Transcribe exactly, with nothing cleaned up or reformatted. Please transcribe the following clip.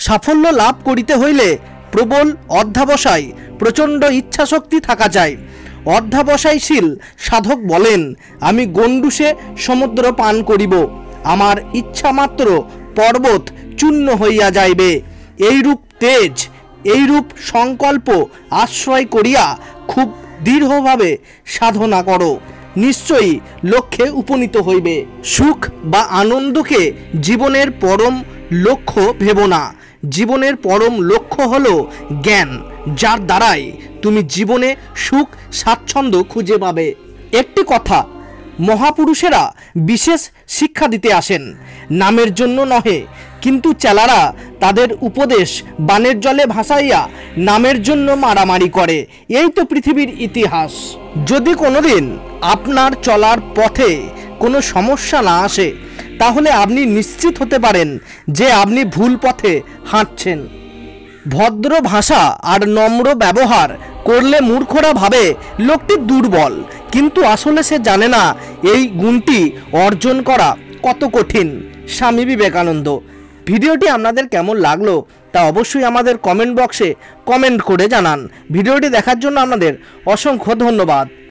সাফল্য লাভ করিতে হইলে প্রবল অধ্যাবসায় প্রচণ্ড ইচ্ছাশক্তি থাকা চাই। অধ্যাবসায়শীল সাধক বলেন, আমি গণ্ডূষে সমুদ্র পান করিব, আমার ইচ্ছামাত্র পর্বত চূর্ণ হইয়া যাইবে। এইরূপ তেজ, এইরূপ সংকল্প আশ্রয় করিয়া খুব দৃঢ়ভাবে সাধনা করো, নিশ্চয়ই লক্ষ্যে উপনীত হইবে। সুখ বা আনন্দকে জীবনের পরম লক্ষ্য ভেব না। জীবনের পরম লক্ষ্য হলো জ্ঞান, যার দ্বারাই তুমি জীবনে সুখ স্বাচ্ছন্দ্য খুঁজে পাবে। একটি কথা, মহাপুরুষেরা বিশেষ শিক্ষা দিতে আসেন, নামের জন্য নহে, কিন্তু চেলারা তাদের উপদেশ বানের জলে ভাসাইয়া নামের জন্য মারামারি করে। এই তো পৃথিবীর ইতিহাস। যদি কোনোদিন আপনার চলার পথে কোনো সমস্যা না আসে, তাহলে আপনি নিশ্চিত হতে পারেন যে আপনি ভুল পথে হাঁটছেন। ভদ্র ভাষা আর নম্র ব্যবহার করলে মূর্খরা ভাবে লোকটি দুর্বল, কিন্তু আসলে সে জানে না এই গুণটি অর্জন করা কত কঠিন। স্বামী বিবেকানন্দ। ভিডিওটি আপনাদের কেমন লাগলো তা অবশ্যই আমাদের কমেন্ট বক্সে কমেন্ট করে জানান। ভিডিওটি দেখার জন্য আপনাদের অসংখ্য ধন্যবাদ।